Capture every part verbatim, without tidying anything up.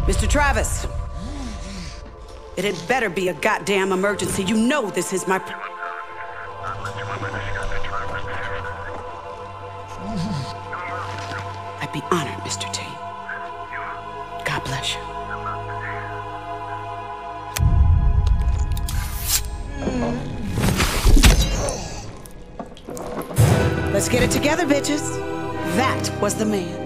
Mister Travis. It had better be a goddamn emergency. You know this is my... I'd be honored, Mister T. God bless you. Let's get it together, bitches. That was the man.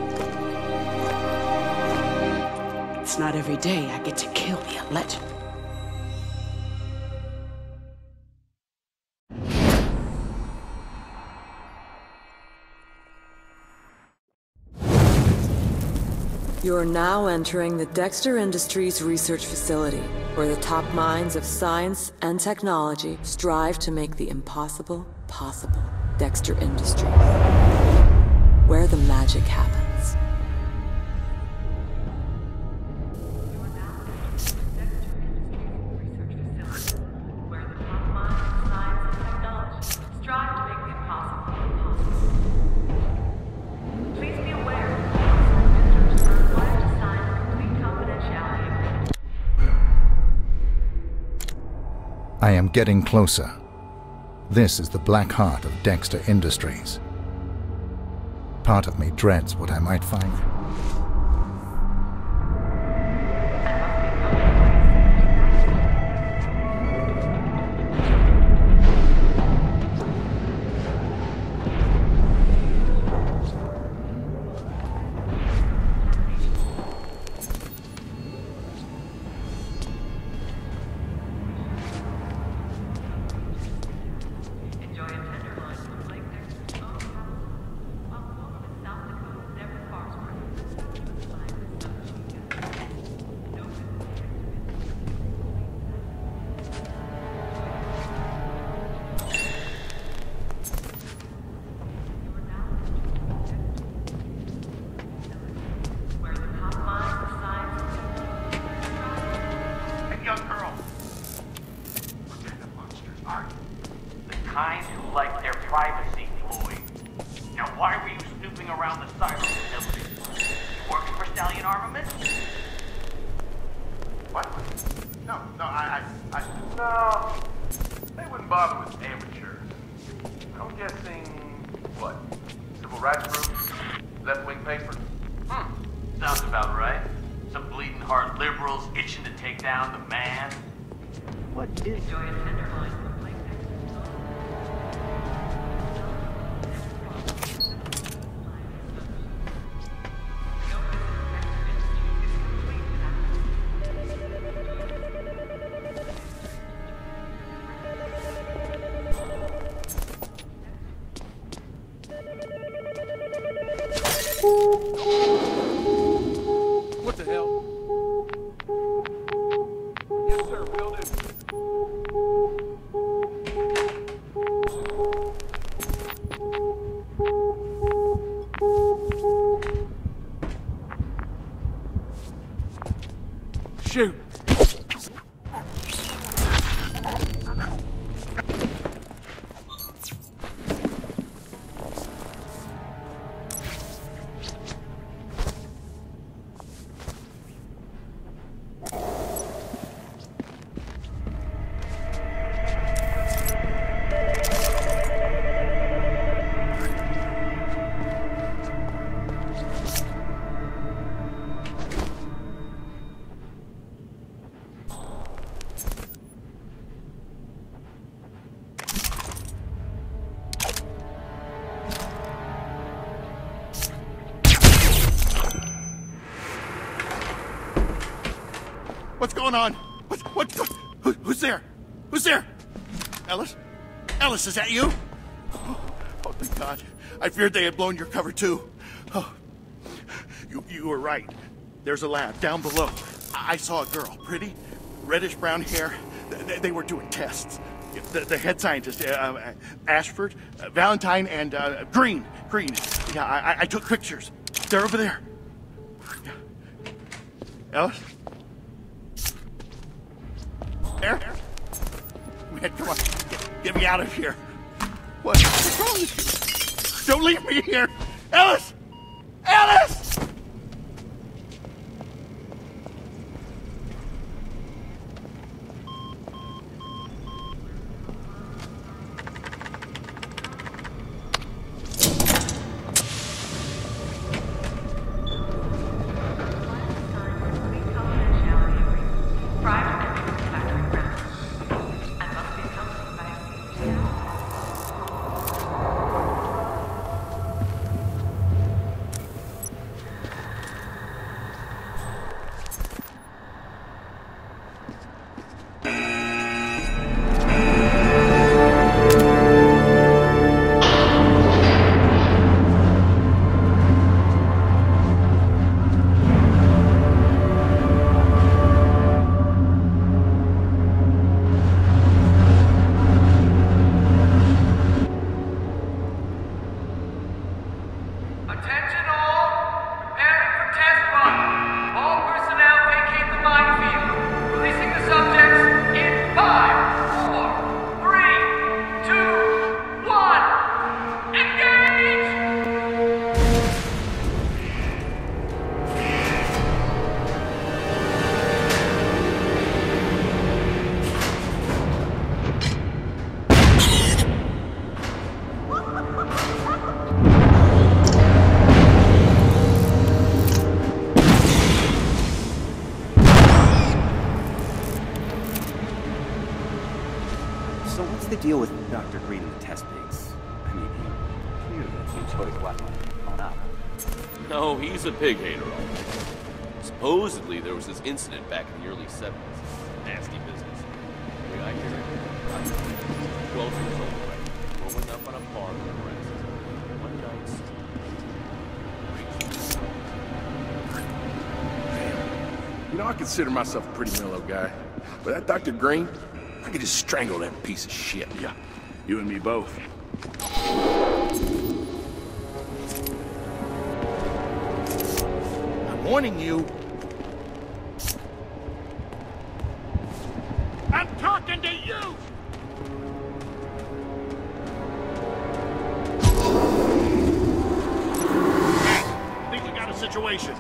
It's not every day I get to kill a legend. You're now entering the Dexter Industries research facility, where the top minds of science and technology strive to make the impossible possible. Dexter Industries, where the magic happens. I am getting closer. This is the black heart of Dexter Industries. Part of me dreads what I might find. Kind who like their privacy, Floyd. Now why were you snooping around the cyber facility? You working for Stallion Armament? What? No, no, I, I, I... No, they wouldn't bother with amateurs. I'm guessing, what? Civil rights group? Left-wing paper? Hmm, sounds about right. Some bleeding heart liberals itching to take down the man. What is... Enjoy a tenderloin. What the hell? Yes, sir, will do. Shoot! What's going on? What? What? Who, who's there? Who's there? Ellis? Ellis, is that you? Oh, oh, thank God. I feared they had blown your cover too. Oh, you, you were right. There's a lab down below. I, I saw a girl, pretty, reddish brown hair. They, they were doing tests. The, the head scientist, uh, Ashford, uh, Valentine, and uh, Green. Green. Yeah, I, I took pictures. They're over there. Ellis? There? Man, come on. Get, get me out of here. What? What's wrong with you? Don't leave me here. Ellis! Ellis! deal with Doctor Green and the test pigs? I mean, he clearly enjoys watching them blown up. No, he's a pig hater, all right. Supposedly, there was this incident back in the early seventies. Nasty business. The way I hear it, twelve years old, right? Growing up on a farm in Nebraska. One night stand. You know, I consider myself a pretty mellow guy. But that Doctor Green, I could just strangle that piece of shit. Yeah, you and me both. I'm warning you. I'm talking to you! Hey, I think we got a situation.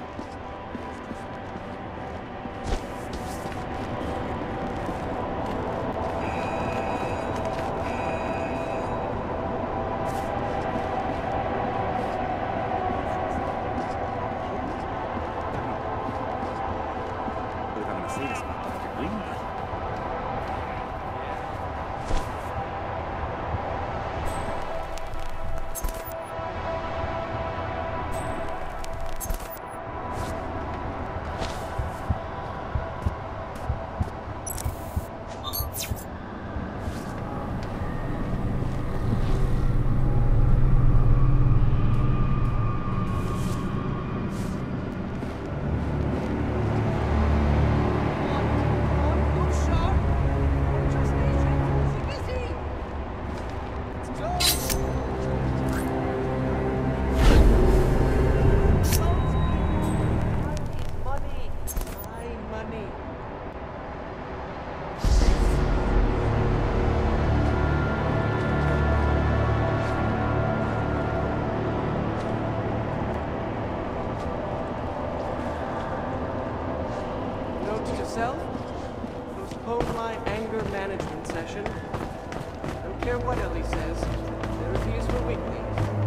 Yourself? Postpone my anger management session. Don't care what Ellie says. Therapies for weaklings.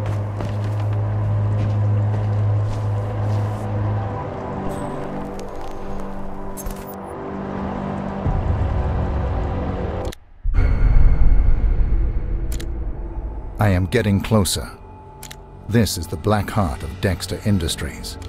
I am getting closer. This is the black heart of Dexter Industries.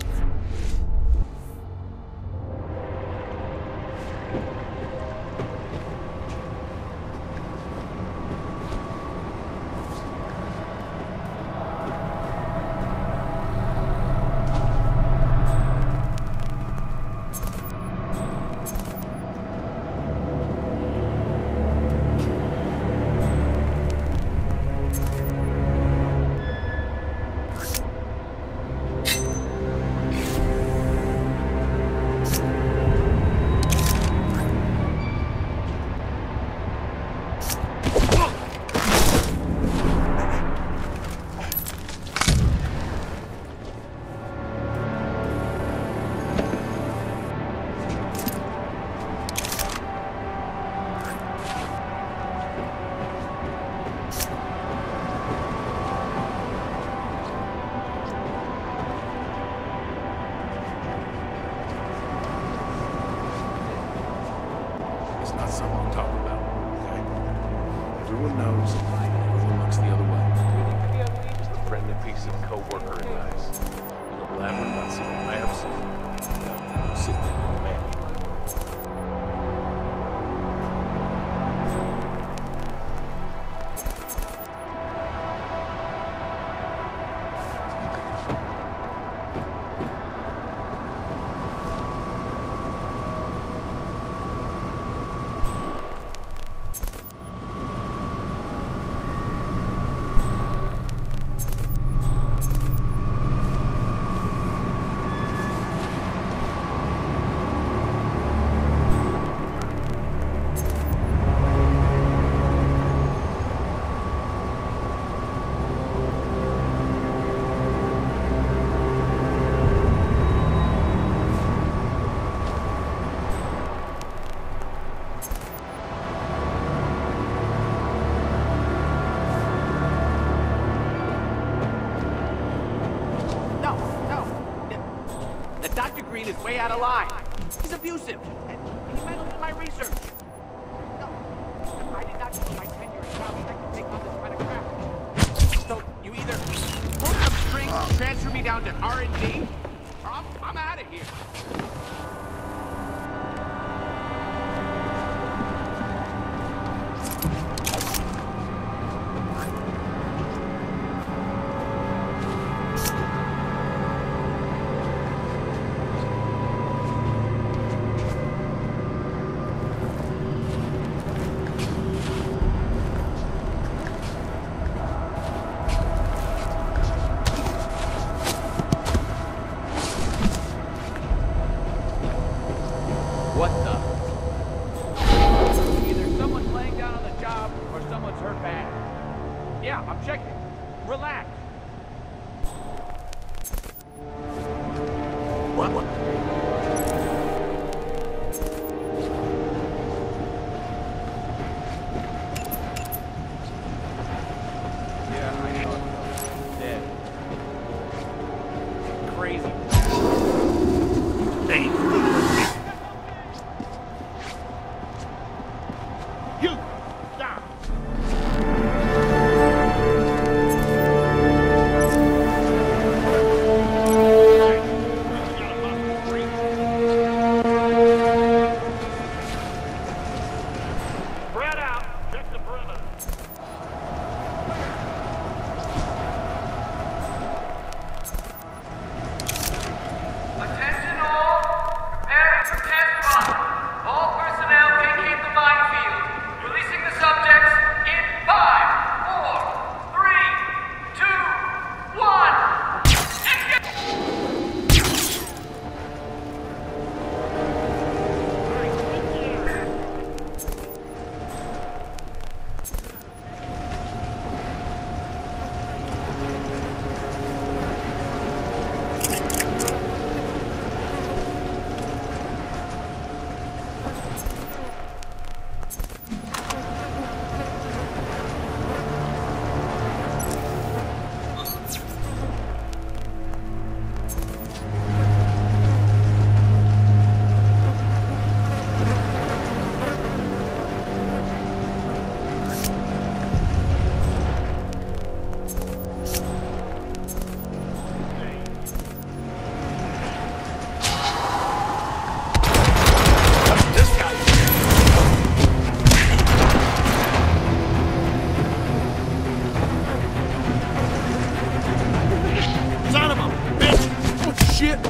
Is way out of line. He's abusive, and he meddled in my research. No, I did not do my tenure in South transfer me down to R and D? I'm, I'm out of here. What the? Either someone's laying down on the job or someone's hurt bad. Yeah, I'm checking. Relax. What? What? Yeah, I know. Dead. Crazy. Ain't fooling me. You stop. Spread out. Check the perimeter. Attention all, preparing for test run. All personnel vacate the minefield. Releasing the subjects in five, four, three, two, one. Son of a bitch! Oh, shit!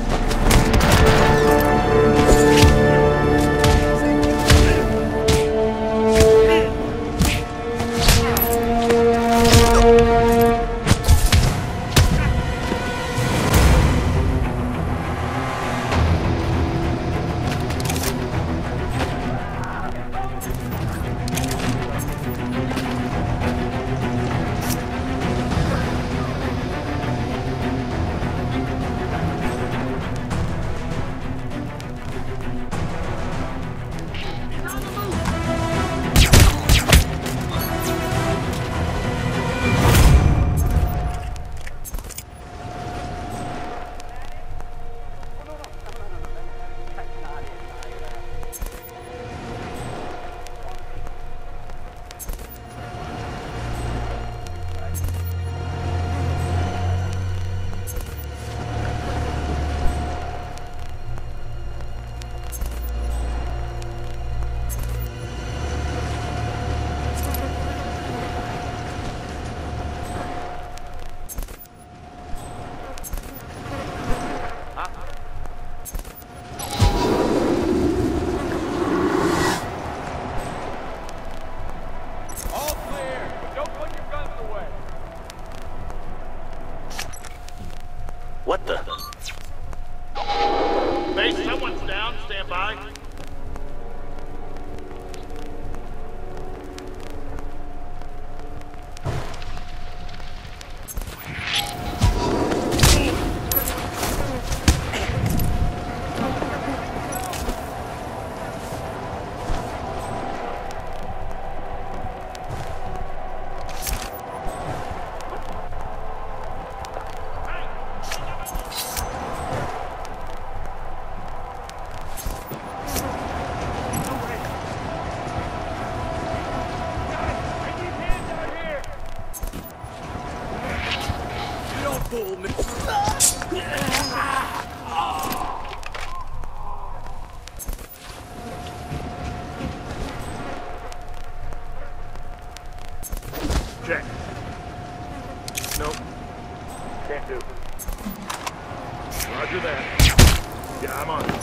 All clear, but don't put your guns away. What the? Base, someone's down. Stand by. Fool me. Check. Nope. Can't do. Roger that. Yeah, I'm on it.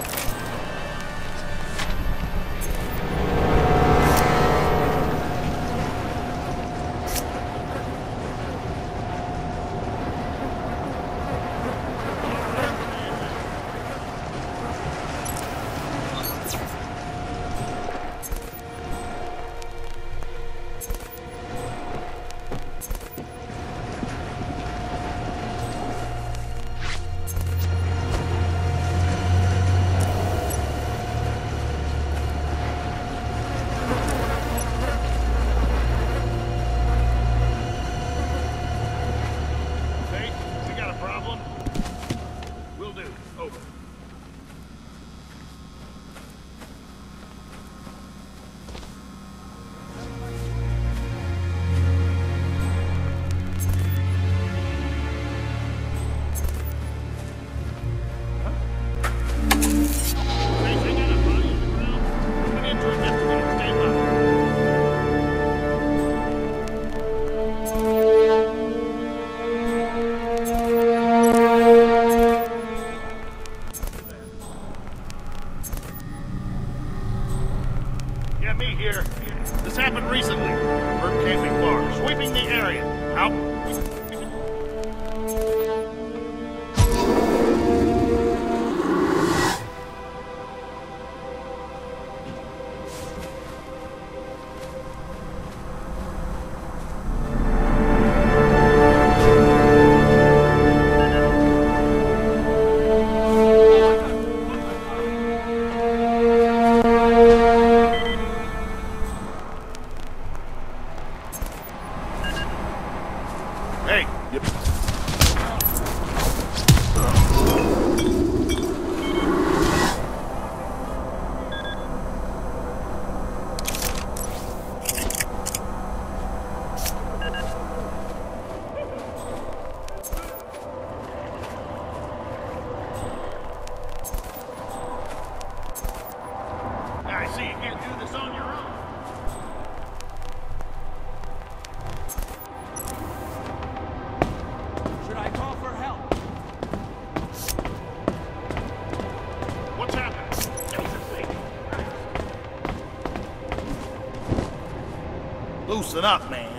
Loosen up, man.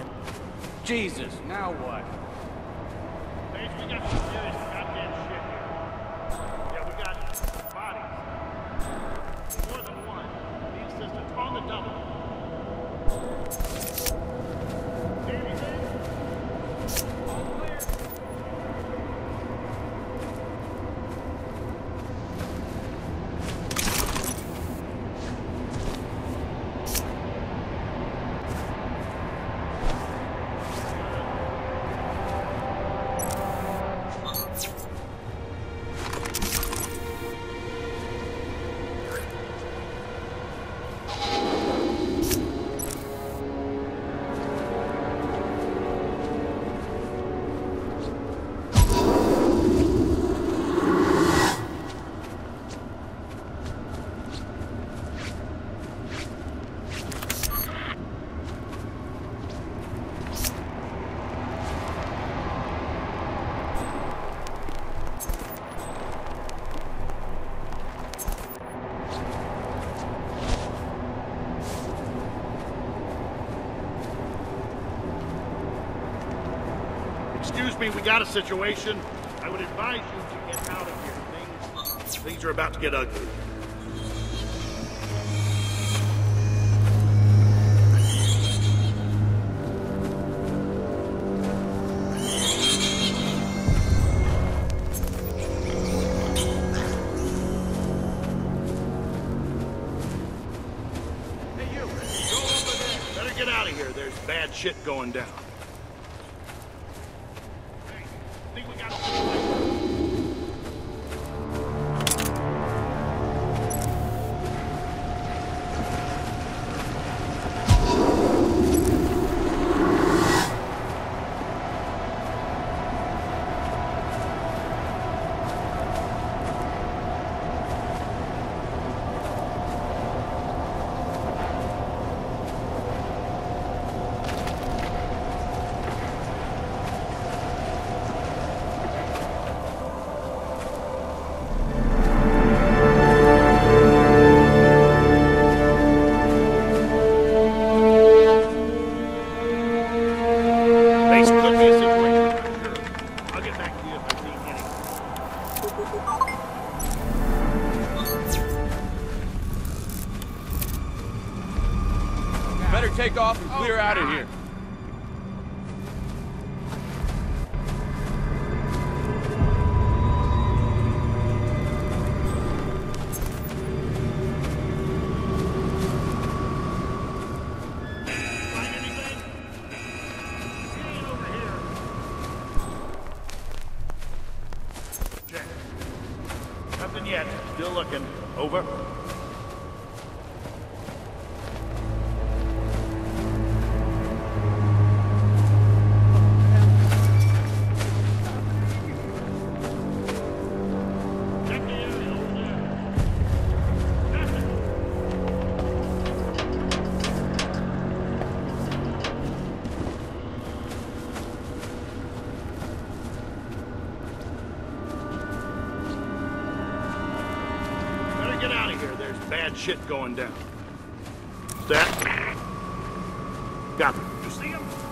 Jesus, now what? Paige, we got some serious goddamn shit here. Yeah, we got bodies. More than one. The assistants on the double. See anything? All clear. Excuse me, we got a situation. I would advise you to get out of here. Things, things are about to get ugly. Hey, you! Go over there! Better get out of here. There's bad shit going down. mask off and clear out of here. Nothing yet. Still looking. Over. Get out of here. There's bad shit going down. That. Got them. You see him?